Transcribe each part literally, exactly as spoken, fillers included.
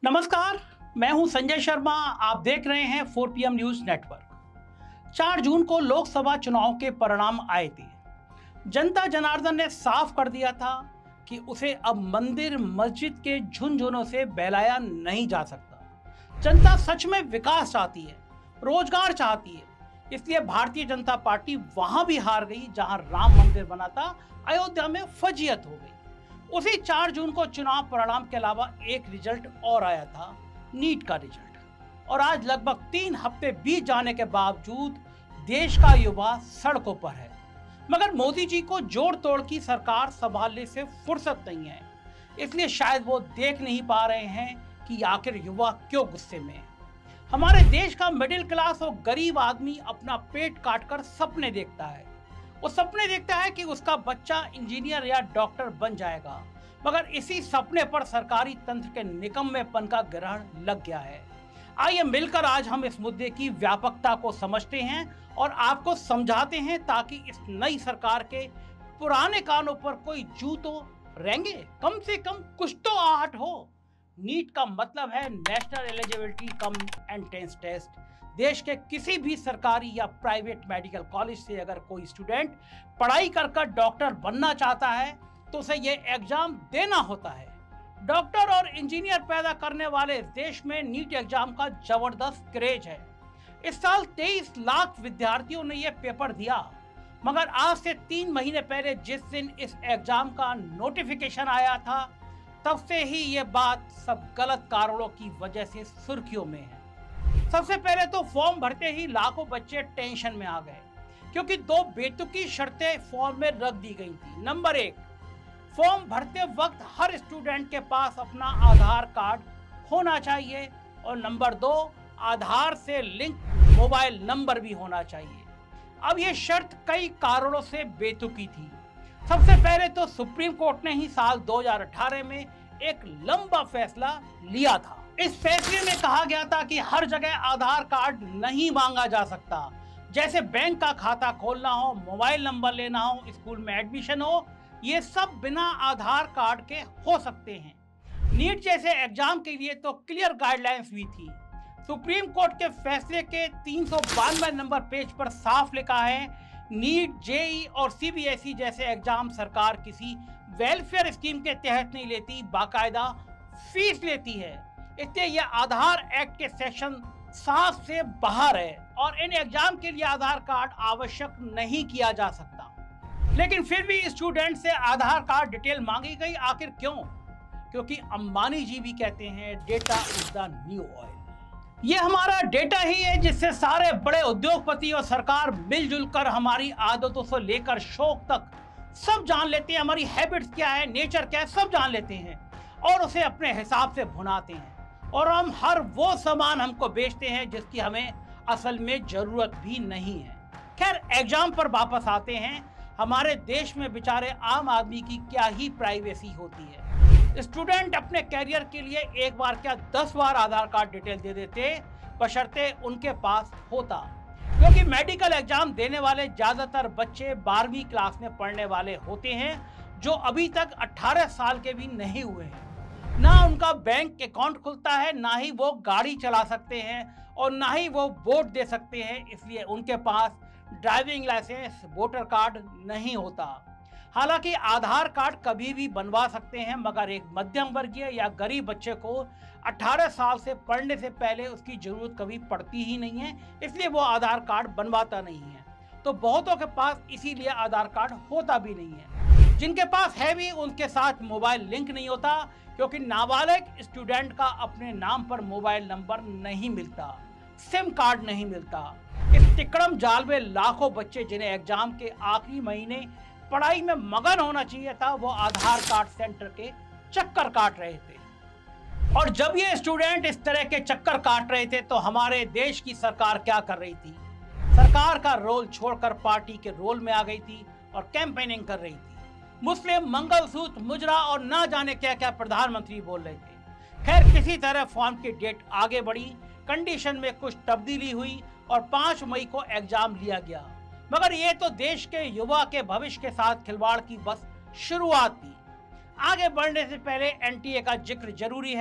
नमस्कार, मैं हूं संजय शर्मा। आप देख रहे हैं four P M news network. चार जून को लोकसभा चुनाव के परिणाम आए थे। जनता जनार्दन ने साफ कर दिया था कि उसे अब मंदिर मस्जिद के झुनझुनों से बहलाया नहीं जा सकता। जनता सच में विकास चाहती है, रोजगार चाहती है, इसलिए भारतीय जनता पार्टी वहां भी हार गई जहां राम मंदिर बना था। अयोध्या में फजीयत हो गई। उसी चार जून को चुनाव परिणाम के अलावा एक रिजल्ट और आया था, नीट का रिजल्ट। और आज लगभग तीन हफ्ते बीत जाने के बावजूद देश का युवा सड़कों पर है। मगर मोदी जी को जोड़ तोड़ की सरकार संभालने से फुर्सत नहीं है, इसलिए शायद वो देख नहीं पा रहे हैं कि आखिर युवा क्यों गुस्से में है। हमारे देश का मिडिल क्लास और गरीब आदमी अपना पेट काटकर सपने देखता है। वो सपने देखता है कि उसका बच्चा इंजीनियर या डॉक्टर बन जाएगा, मगर इसी सपने पर सरकारी तंत्र के निकम्मेपन का ग्रहण लग गया है। आइए मिलकर आज हम इस मुद्दे की व्यापकता को समझते हैं और आपको समझाते हैं, ताकि इस नई सरकार के पुराने कानों पर कोई जू तो रेंगे, कम से कम कुछ तो आहट हो। नीट का मतलब है national eligibility cum entrance test. देश के किसी भी सरकारी या प्राइवेट मेडिकल कॉलेज से अगर कोई स्टूडेंट पढ़ाई कर कर डॉक्टर बनना चाहता है तो उसे ये एग्जाम देना होता है। डॉक्टर और इंजीनियर पैदा करने वाले देश में नीट एग्जाम का जबरदस्त क्रेज है। इस साल तेईस लाख विद्यार्थियों ने यह पेपर दिया, मगर आज से तीन महीने पहले जिस दिन इस एग्जाम का नोटिफिकेशन आया था, तब से ही ये बात सब गलत कारणों की वजह से सुर्खियों में है। सबसे पहले तो फॉर्म भरते ही लाखों बच्चे टेंशन में आ गए, क्योंकि दो बेतुकी शर्तें फॉर्म में रख दी गई थी। नंबर एक, फॉर्म भरते वक्त हर स्टूडेंट के पास अपना आधार कार्ड होना चाहिए, और नंबर दो, आधार से लिंक मोबाइल नंबर भी होना चाहिए। अब ये शर्त कई कारणों से बेतुकी थी। सबसे पहले तो सुप्रीम कोर्ट ने ही साल दो हज़ार अठारह में एक लंबा फैसला लिया था। इस फैसले में कहा गया था कि हर जगह आधार कार्ड नहीं मांगा जा सकता। जैसे बैंक का खाता खोलना हो, मोबाइल नंबर लेना हो, स्कूल में एडमिशन हो, ये सब बिना आधार कार्ड के हो सकते हैं। नीट जैसे एग्जाम के लिए तो क्लियर गाइडलाइंस भी थी। सुप्रीम कोर्ट के फैसले के तीन सौ बानवे नंबर पेज पर साफ लिखा है, नीट, जेई और सी बी एस ई जैसे एग्जाम सरकार किसी वेलफेयर स्कीम के तहत नहीं लेती, बाकायदा फीस लेती है। इसलिए यह आधार एक्ट के सेक्शन सात से बाहर है और इन एग्जाम के लिए आधार कार्ड आवश्यक नहीं किया जा सकता। लेकिन फिर भी स्टूडेंट से आधार कार्ड डिटेल मांगी गई। आखिर क्यों? क्योंकि अंबानी जी भी कहते हैं data is the new oil. ये हमारा डेटा ही है जिससे सारे बड़े उद्योगपति और सरकार मिलजुल कर हमारी आदतों से लेकर शौक तक सब जान लेते हैं। हमारी हैबिट्स क्या है, नेचर क्या है, सब जान लेते हैं और उसे अपने हिसाब से भुनाते हैं। और हम हर वो सामान हमको बेचते हैं जिसकी हमें असल में जरूरत भी नहीं है। खैर, एग्जाम पर वापस आते हैं। हमारे देश में बेचारे आम आदमी की क्या ही प्राइवेसी होती है। स्टूडेंट अपने कैरियर के लिए एक बार क्या दस बार आधार कार्ड डिटेल दे देते, बशर्ते उनके पास होता। क्योंकि मेडिकल एग्जाम देने वाले ज्यादातर बच्चे बारहवीं क्लास में पढ़ने वाले होते हैं, जो अभी तक अठारह साल के भी नहीं हुए हैं। ना उनका बैंक अकाउंट खुलता है, ना ही वो गाड़ी चला सकते हैं और ना ही वो वोट दे सकते हैं। इसलिए उनके पास ड्राइविंग लाइसेंस, वोटर कार्ड नहीं होता। हालांकि आधार कार्ड कभी भी बनवा सकते हैं, मगर एक मध्यम वर्गीय या गरीब बच्चे को अठारह साल से पढ़ने से पहले उसकी जरूरत कभी पड़ती ही नहीं है, इसलिए वो आधार कार्ड बनवाता नहीं है। तो बहुतों के पास इसीलिए आधार कार्ड होता भी नहीं है। जिनके पास है भी, उनके साथ मोबाइल लिंक नहीं होता, क्योंकि नाबालिग स्टूडेंट का अपने नाम पर मोबाइल नंबर नहीं मिलता, सिम कार्ड नहीं मिलता। इस तिकड़म जाल में लाखों बच्चे जिन्हें एग्जाम के आखिरी महीने पढ़ाई में मगन होना चाहिए था, वो आधार कार्ड सेंटर के चक्कर काट रहे थे। और जब ये स्टूडेंट इस तरह के चक्कर काट रहे थे तो हमारे देश की सरकार क्या कर रही थी? सरकार का रोल छोड़कर पार्टी के रोल में आ गई थी और कैंपेनिंग कर रही थी। मुस्लिम, मंगलसूत्र, मुजरा और ना जाने क्या क्या प्रधानमंत्री बोल रहे थे। खैर, किसी तरह फॉर्म की डेट आगे बढ़ी, कंडीशन में कुछ तब्दीली हुई और पाँच मई को एग्जाम लिया गया। मगर ये तो देश के युवा के भविष्य के साथ खिलवाड़ की बस शुरुआत थी। आगे बढ़ने से पहले एन टी ए का जिक्र जरूरी है।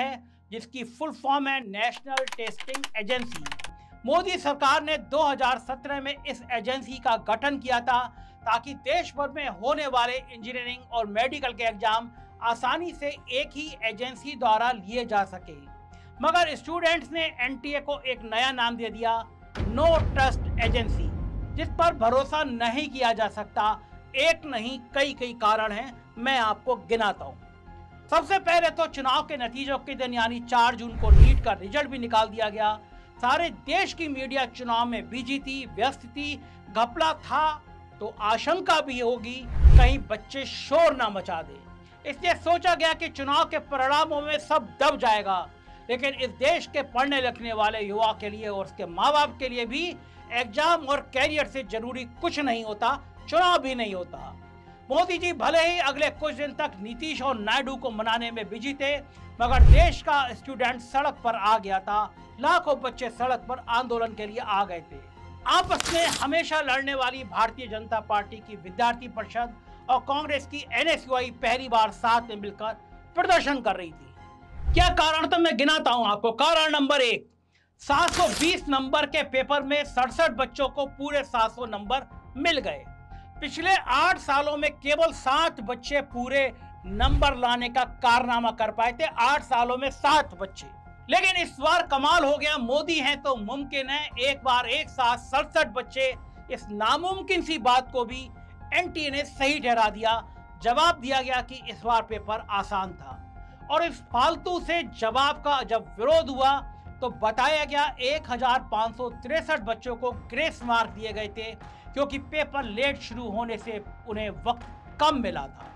जिसकी फुल फॉर्म है नेशनल टेस्टिंग एजेंसी। मोदी सरकार ने दो हज़ार सत्रह में इस एजेंसी का गठन किया था ताकि देश भर में होने वाले इंजीनियरिंग और मेडिकल के एग्जाम आसानी से एक ही एजेंसी द्वारा लिए जा सके। मगर स्टूडेंट्स ने एनटीए को एक नया नाम दे दिया, नो ट्रस्ट एजेंसी, जिस पर भरोसा नहीं किया जा सकता। एक नहीं कई कई कारण हैं, मैं आपको गिनाता हूँ। सबसे पहले तो चुनाव के नतीजों के दिन यानी चार जून को नीट का रिजल्ट भी निकाल दिया गया। सारे देश की मीडिया चुनाव में बिजी थी, व्यस्त थी, घपला था, तो आशंका भी होगी कहीं बच्चे शोर ना मचा दे। इसलिए सोचा गया कि चुनाव के परिणामों में सब दब जाएगा, लेकिन इस देश के पढ़ने लिखने वाले युवा के लिए और उसके माँ बाप के लिए भी एग्जाम और कैरियर से जरूरी कुछ नहीं होता, चुनाव भी नहीं होता। मोदी जी भले ही अगले कुछ दिन तक नीतीश और नायडू को मनाने में बिजी थे, मगर देश का स्टूडेंट सड़क पर आ गया था। लाखों बच्चे सड़क पर आंदोलन के लिए आ गए थे। आपस में हमेशा लड़ने वाली भारतीय जनता पार्टी की विद्यार्थी परिषद और कांग्रेस की एनएसयूआई पहली बार साथ में मिलकर प्रदर्शन कर रही थी। क्या कारण था, मैं गिनाता हूं आपको। कारण नंबर एक, सात सौ बीस नंबर के पेपर में सड़सठ बच्चों को पूरे सात सौ नंबर मिल गए। पिछले आठ सालों में केवल सात बच्चे पूरे नंबर लाने का कारनामा कर पाए थे, आठ सालों में सात बच्चे। लेकिन इस बार कमाल हो गया, मोदी हैं तो मुमकिन है, एक बार एक साथ सड़सठ बच्चे। इस नामुमकिन सी बात को भी एनटीए ने सही ठहरा दिया। जवाब दिया गया कि इस बार पेपर आसान था, और इस फालतू से जवाब का जब विरोध हुआ तो बताया गया एक हजार पाँच सौ तिरसठ बच्चों को ग्रेस मार्क दिए गए थे, क्योंकि पेपर लेट शुरू होने से उन्हें वक्त कम मिला था।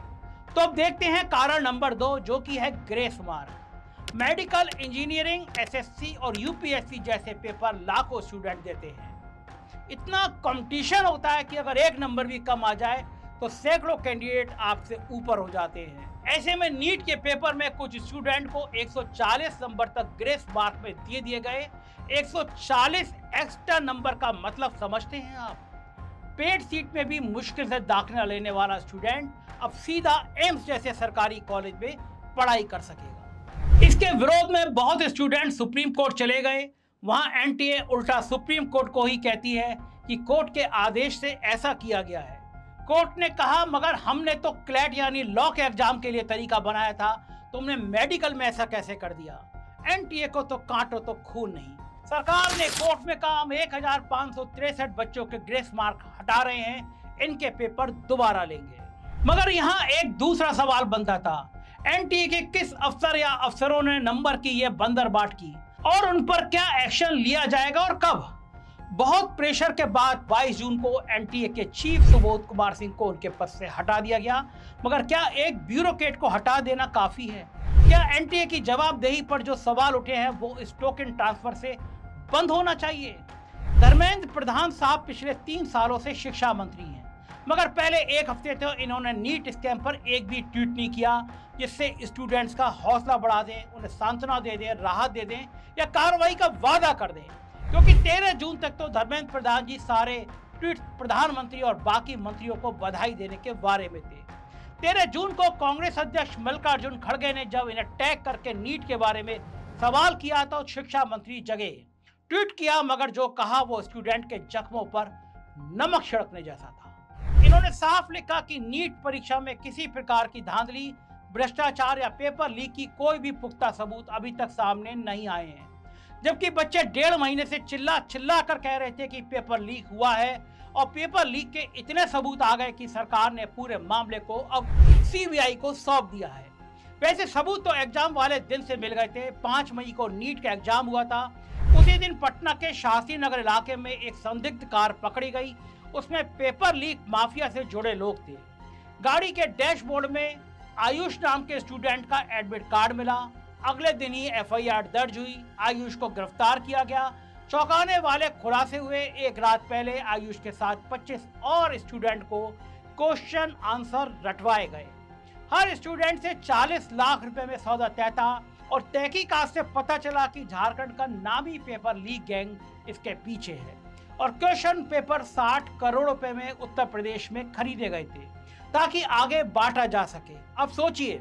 तो अब देखते हैं कारण नंबर दो, जो कि है grace mark. Medical, engineering, SSC और यूपीएससी जैसे पेपर लाखों स्टूडेंट देते हैं। इतना कंपटीशन होता है कि अगर एक नंबर भी कम आ जाए तो सैकड़ों कैंडिडेट आपसे ऊपर हो जाते हैं। ऐसे में नीट के पेपर में कुछ स्टूडेंट को एक सौ चालीस नंबर तक ग्रेस मार्क में दिए दिए गए। एक सौ चालीस एक्स्ट्रा नंबर का मतलब समझते हैं आप? पेड सीट में भी मुश्किल से दाखिला लेने वाला स्टूडेंट अब सीधा एम्स जैसे सरकारी कॉलेज में पढ़ाई कर सकेगा। इसके विरोध में बहुत स्टूडेंट सुप्रीम कोर्ट चले गए। वहां एनटीए उल्टा सुप्रीम कोर्ट को ही कहती है कि कोर्ट के आदेश से ऐसा किया गया है। कोर्ट ने कहा मगर हमने तो क्लैट यानी लॉ के एग्जाम के लिए तरीका बनाया था, तुमने मेडिकल में ऐसा कैसे कर दिया? एनटीए को तो काटो तो खून नहीं। सरकार ने कोर्ट में कहा हम एक हजार पाँच सौ तिरसठ बच्चों के ग्रेस मार्क हटा रहे हैं, इनके पेपर दोबारा लेंगे। मगर यहाँ एक दूसरा सवाल बनता था, एनटीए के किस अफसर या अफसरों ने नंबर की यह बंदरबाट की और उन पर क्या एक्शन लिया जाएगा और कब? बहुत प्रेशर के बाद बाईस जून को एनटीए के चीफ सुबोध कुमार सिंह को उनके पद से हटा दिया गया। मगर क्या एक ब्यूरोक्रेट को हटा देना काफी है? क्या एनटीए की जवाबदेही पर जो सवाल उठे हैं वो इस टोकन ट्रांसफर से बंद होना चाहिए? धर्मेंद्र प्रधान साहब पिछले तीन सालों से शिक्षा मंत्री हैं, मगर पहले एक हफ्ते तो इन्होंने नीट स्कैम पर एक भी ट्वीट नहीं किया जिससे स्टूडेंट्स का हौसला बढ़ा दें, उन्हें सांत्वना दे दें, राहत दे दें या कार्रवाई का वादा कर दें। क्योंकि तेरह जून तक तो धर्मेंद्र प्रधान जी सारे ट्वीट प्रधानमंत्री और बाकी मंत्रियों को बधाई देने के बारे में थे। तेरह जून को कांग्रेस अध्यक्ष मल्लिकार्जुन खड़गे ने जब इन्हें टैग करके नीट के बारे में सवाल किया तो शिक्षा मंत्री जगे, ट्वीट किया, मगर जो कहा वो स्टूडेंट के जख्मों पर नमक छिड़कने जैसा था। इन्होंने साफ लिखा कि नीट परीक्षा में किसी प्रकार की धांधली, भ्रष्टाचार या पेपर लीक की कोई भी पुख्ता सबूत अभी तक सामने नहीं आए हैं। जबकि बच्चे डेढ़ महीने से चिल्ला चिल्ला कर कह रहे थे कि पेपर लीक हुआ है, और पेपर लीक के इतने सबूत आ गए कि सरकार ने पूरे मामले को अब सीबीआई को सौंप दिया है। वैसे सबूत तो एग्जाम वाले दिन से मिल गए थे। पाँच मई को नीट का एग्जाम हुआ था। उसी दिन पटना के शास्त्री नगर इलाके में एक संदिग्ध कार पकड़ी गई। उसमें पेपर लीक माफिया से जुड़े लोग थे। गाड़ी के डैशबोर्ड में आयुष नाम के स्टूडेंट का एडमिट कार्ड मिला। अगले दिन ही एफआईआर दर्ज हुई, आयुष को गिरफ्तार किया गया। चौंकाने वाले खुलासे हुए, एक रात पहले आयुष के साथ पच्चीस और स्टूडेंट को क्वेश्चन आंसर रटवाए गए। हर स्टूडेंट से चालीस लाख रुपए में सौदा तय था, और तहकीकात से पता चला कि झारखंड का नामी पेपर लीक गैंग इसके पीछे है, और क्वेश्चन पेपर साठ करोड़ रुपए में उत्तर प्रदेश में खरीदे गए थे ताकि आगे बांटा जा सके। अब सोचिए,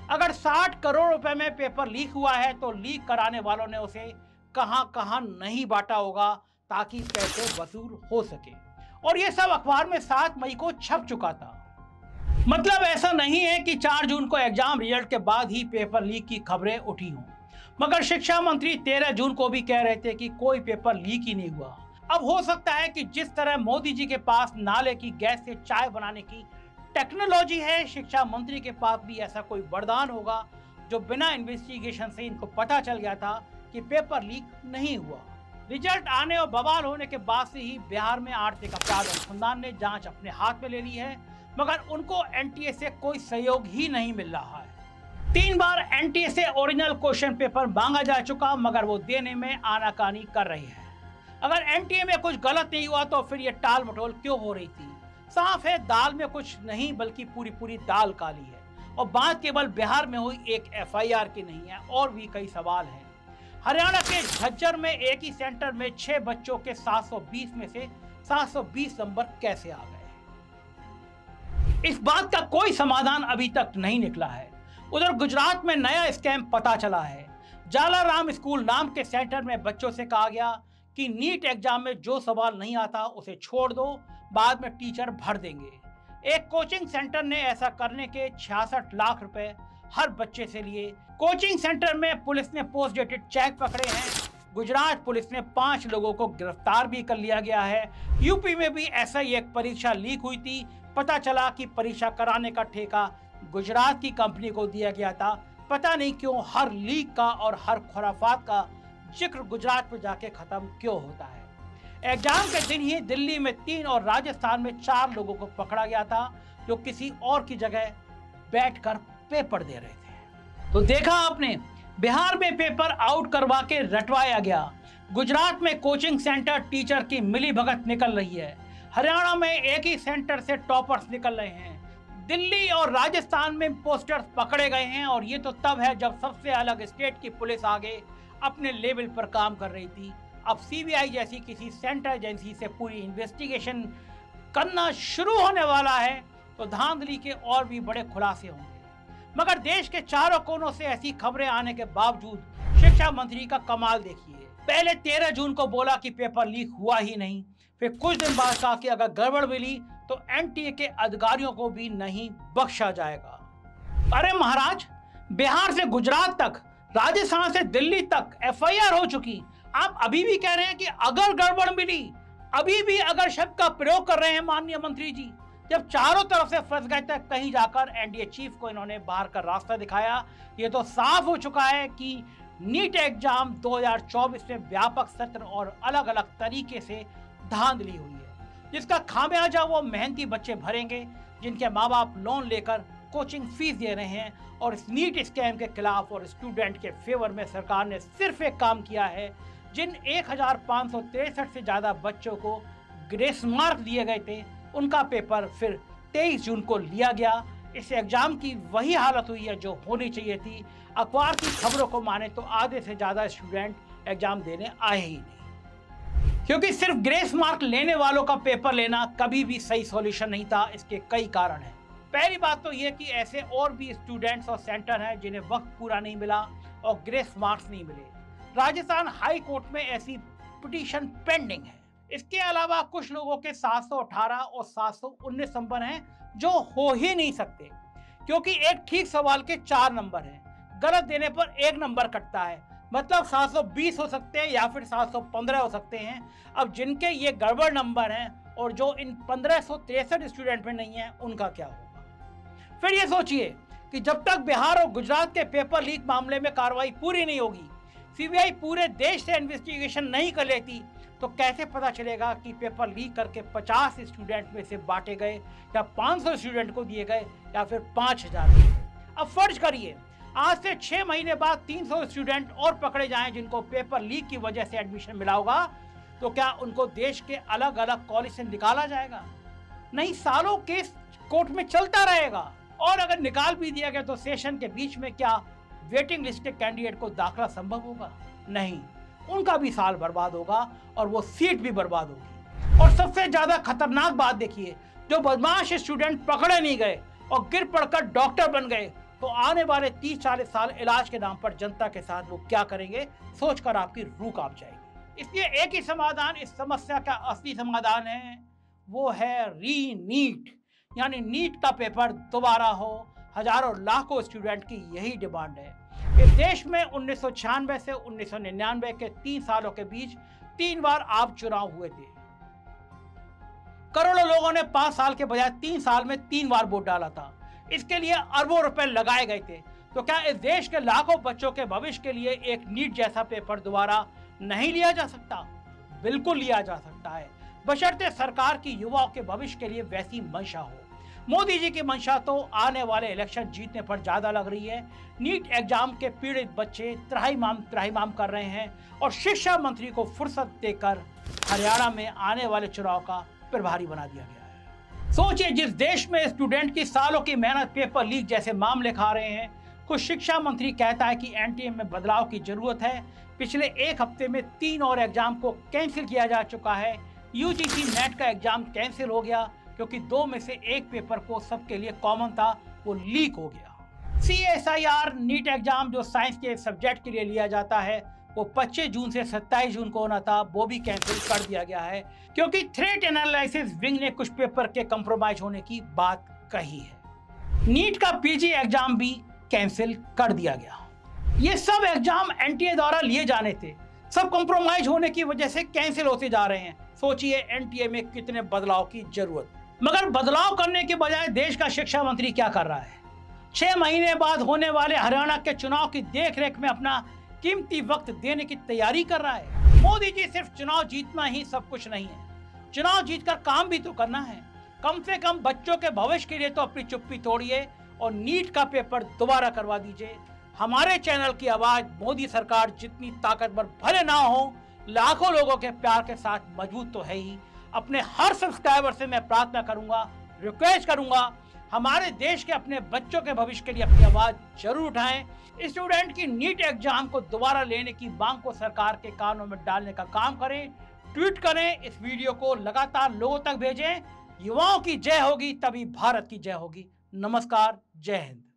अगर साठ करोड़ रुपए में पेपर लीक हुआ है तो लीक कराने वालों ने उसे कहां कहां नहीं बांटा होगा ताकि पैसे वसूल हो सके। और ये सब अखबार में सात मई को छप चुका था। मतलब ऐसा नहीं है कि चार जून को एग्जाम रिजल्ट के बाद ही पेपर लीक की खबरें उठी हों, मगर शिक्षा मंत्री तेरह जून को भी कह रहे थे कि कोई पेपर लीक ही नहीं हुआ। अब हो सकता है कि जिस तरह मोदी जी के पास नाले की गैस से चाय बनाने की टेक्नोलॉजी है, शिक्षा मंत्री के पास भी ऐसा कोई वरदान होगा जो बिना इन्वेस्टिगेशन से इनको पता चल गया था कि पेपर लीक नहीं हुआ। रिजल्ट आने और बवाल होने के बाद से ही बिहार में आर्थिक अपराध अनुसंधान ने जांच अपने हाथ में ले ली है, मगर उनको एनटीए से कोई सहयोग ही नहीं मिल रहा है। तीन बार एनटीए से ओरिजिनल क्वेश्चन पेपर मांगा जा चुका, मगर वो देने में आनाकानी कर रही है। अगर एनटीए में कुछ गलत नहीं हुआ तो फिर ये टाल मटोल क्यों हो रही थी? साफ है, दाल में कुछ नहीं बल्कि पूरी पूरी दाल काली है। और बात केवल बिहार में हुई एक एफआईआर की नहीं है, और भी कई सवाल हैं। हरियाणा के झज्जर में एक ही सेंटर में छह बच्चों के सात सौ बीस में से सात सौ बीस नंबर कैसे आ गए? इस बात का कोई समाधान अभी तक नहीं निकला है। उधर गुजरात में नया स्कैम पता चला है। जालाराम स्कूल नाम के सेंटर में बच्चों से कहा गया कि नीट एग्जाम में जो सवाल नहीं आता उसे छोड़ दो, बाद में टीचर भर देंगे। एक कोचिंग सेंटर ने ऐसा करने के छियासठ लाख रुपए हर बच्चे से लिए। कोचिंग सेंटर में पुलिस ने पोस्ट डेटेड चेक पकड़े हैं। गुजरात पुलिस ने पांच लोगों को गिरफ्तार भी कर लिया गया है। यूपी में भी ऐसा ही एक परीक्षा लीक हुई थी। पता चला कि परीक्षा कराने का ठेका गुजरात की कंपनी को दिया गया था। पता नहीं क्यों हर लीक का और हर खुराफात का जिक्र गुजरात पर जाके खत्म क्यों होता है। एग्जाम के दिन ही दिल्ली में तीन और राजस्थान में चार लोगों को पकड़ा गया था जो किसी और की जगह बैठकर पेपर दे रहे थे। तो देखा आपने, बिहार में पेपर आउट करवा के रटवाया गया। गुजरात में कोचिंग सेंटर टीचर की मिलीभगत निकल रही है। हरियाणा में एक ही सेंटर से टॉपर्स निकल रहे हैं। दिल्ली और राजस्थान में पोस्टर्स पकड़े गए हैं। और ये तो तब है जब सबसे अलग स्टेट की पुलिस आगे अपने लेवल पर काम कर रही थी। अब सीबीआई जैसी किसी सेंट्रल एजेंसी से पूरी इन्वेस्टिगेशन करना शुरू होने वाला है तो धांधली के और भी बड़े खुलासे होंगे। मगर देश के चारों कोनों से ऐसी खबरें आने के बावजूद शिक्षा मंत्री का कमाल देखिए। पहले तेरह जून को बोला कि पेपर लीक हुआ ही नहीं, फिर कुछ दिन बाद कहा कि अगर गड़बड़ मिली तो एनटीए के अधिकारियों को भी नहीं बख्शा जाएगा। अरे महाराज, बिहार से गुजरात तक, राजस्थान से दिल्ली तक एफआईआर हो चुकी, आप अभी भी कह रहे हैं कि अगर गड़बड़ मिली, अभी भी अगर शब्द का प्रयोग कर रहे हैं माननीय मंत्री जी। जब चारों तरफ से फंस गए तक कहीं जाकर एनडीए चीफ को इन्होंने बाहर का रास्ता दिखाया। ये तो साफ हो चुका है कि नीट एग्जाम दो हज़ार चौबीस में व्यापक सत्र और अलग अलग तरीके से धांधली हुई है, जिसका खामियाजा वो मेहनती बच्चे भरेंगे जिनके माँ बाप लोन लेकर कोचिंग फीस दे रहे हैं। और इस नीट स्कैम के खिलाफ और स्टूडेंट के फेवर में सरकार ने सिर्फ एक काम किया है। जिन एक हजार पाँच सौ तिरसठ से ज्यादा बच्चों को ग्रेस मार्क दिए गए थे, उनका पेपर फिर तेईस जून को लिया गया। इस एग्जाम की वही हालत हुई है जो होनी चाहिए थी। अखबार की खबरों को माने तो आधे से ज्यादा स्टूडेंट एग्जाम देने आए ही नहीं, क्योंकि सिर्फ ग्रेस मार्क लेने वालों का पेपर लेना कभी भी सही सॉल्यूशन नहीं था। इसके कई कारण हैं। पहली बात तो यह कि ऐसे और भी स्टूडेंट्स और सेंटर हैं जिन्हें वक्त पूरा नहीं मिला और ग्रेस मार्क्स नहीं मिले। राजस्थान हाई कोर्ट में ऐसी पिटीशन पेंडिंग है। इसके अलावा कुछ लोगों के सात सौ अठारह और सात सौ उन्नीस नंबर हैं जो हो ही नहीं सकते, क्योंकि एक ठीक सवाल के चार नंबर हैं। गलत देने पर एक नंबर कटता है, मतलब सात सौ बीस हो सकते हैं या फिर सात सौ पंद्रह हो सकते हैं। अब जिनके ये गड़बड़ नंबर हैं और जो इन पंद्रह सौ तिरसठ स्टूडेंट में नहीं है, उनका क्या होगा? फिर ये सोचिए कि जब तक बिहार और गुजरात के पेपर लीक मामले में कार्रवाई पूरी नहीं होगी, सीबीआई पूरे देश से इन्वेस्टिगेशन नहीं कर लेती, तो कैसे पता चलेगा कि पेपर लीक करके पचास स्टूडेंट में से बांटे गए या पाँच सौ स्टूडेंट को दिए गए या फिर पाँच हजार। अब फर्ज करिए आज से छह महीने बाद तीन सौ स्टूडेंट और पकड़े जाएं जिनको पेपर लीक की वजह से एडमिशन मिला होगा, तो क्या उनको देश के अलग अलग कॉलेज से निकाला जाएगा? नहीं, सालों केस कोर्ट में चलता रहेगा। और अगर निकाल भी दिया गया तो सेशन के बीच में क्या वेटिंग लिस्ट के कैंडिडेट को दाखिला संभव होगा? नहीं, उनका भी साल बर्बाद होगा और वो सीट भी बर्बाद होगी। और सबसे ज्यादा खतरनाक बात देखिए, जो बदमाश स्टूडेंट पकड़े नहीं गए और गिर पड़कर डॉक्टर बन गए, तो आने वाले तीस चालीस साल इलाज के नाम पर जनता के साथ वो क्या करेंगे, सोचकर आपकी रूह कांप जाएगी। इसलिए एक ही समाधान इस समस्या का असली समाधान है, वो है री नीट, यानी नीट का पेपर दोबारा हो। हजारों लाखों स्टूडेंट की यही डिमांड है। इस देश में उन्नीस सौ छियानवे से उन्नीस सौ निन्यानवे के तीन सालों के बीच तीन बार आप चुनाव हुए थे। करोड़ों लोगों ने पांच साल के बजाय तीन साल में तीन बार वोट डाला था। इसके लिए अरबों रुपए लगाए गए थे। तो क्या इस देश के लाखों बच्चों के भविष्य के लिए एक नीट जैसा पेपर दोबारा नहीं लिया जा सकता? बिल्कुल लिया जा सकता है, बशर्ते सरकार की युवाओं के भविष्य के लिए वैसी मंशा हो। मोदी जी की मंशा तो आने वाले इलेक्शन जीतने पर ज्यादा लग रही है। नीट एग्जाम के पीड़ित बच्चे त्राहिमाम त्राहिमाम कर रहे हैं और शिक्षा मंत्री को फुर्सत देकर हरियाणा में आने वाले चुनाव का प्रभारी बना दिया गया है। सोचिए, जिस देश में स्टूडेंट की सालों की मेहनत पेपर लीक जैसे मामले खा रहे हैं, खुद शिक्षा मंत्री कहता है कि एनटीए में बदलाव की जरूरत है। पिछले एक हफ्ते में तीन और एग्जाम को कैंसिल किया जा चुका है। यूजीसी नेट का एग्जाम कैंसिल हो गया क्योंकि दो में से एक पेपर को सबके लिए कॉमन था, वो लीक हो गया। सीएसआईआर नीट एग्जाम जो साइंस के सब्जेक्ट के लिए लिया जाता है, वो पच्चीस जून से सत्ताईस जून को होना था, वो भी कैंसिल कर दिया गया है क्योंकि थ्रेट एनालिसिस विंग ने कुछ पेपर के कंप्रोमाइज होने की बात कही है। नीट का पीजी एग्जाम भी कैंसिल कर दिया गया। ये सब एग्जाम एनटीए द्वारा लिए जाने थे, सब कंप्रोमाइज होने की वजह से कैंसिल होते जा रहे हैं। सोचिए एनटीए में कितने बदलाव की जरूरत। मगर बदलाव करने के बजाय देश का शिक्षा मंत्री क्या कर रहा है? छह महीने बाद होने वाले हरियाणा के चुनाव की देखरेख में अपना कीमती वक्त देने की तैयारी कर रहा है। मोदी जी सिर्फ चुनाव जीतना ही सब कुछ नहीं है, चुनाव जीतकर काम भी तो करना है। कम से कम बच्चों के भविष्य के लिए तो अपनी चुप्पी तोड़िए और नीट का पेपर दोबारा करवा दीजिए। हमारे चैनल की आवाज मोदी सरकार जितनी ताकतवर भले ना हो, लाखों लोगों के प्यार के साथ मजबूत तो है ही। अपने हर सब्सक्राइबर से मैं प्रार्थना करूंगा, रिक्वेस्ट करूंगा, हमारे देश के अपने बच्चों के भविष्य के लिए अपनी आवाज जरूर उठाएं। स्टूडेंट की नीट एग्जाम को दोबारा लेने की मांग को सरकार के कानों में डालने का काम करें, ट्वीट करें, इस वीडियो को लगातार लोगों तक भेजें। युवाओं की जय होगी तभी भारत की जय होगी। नमस्कार, जय हिंद।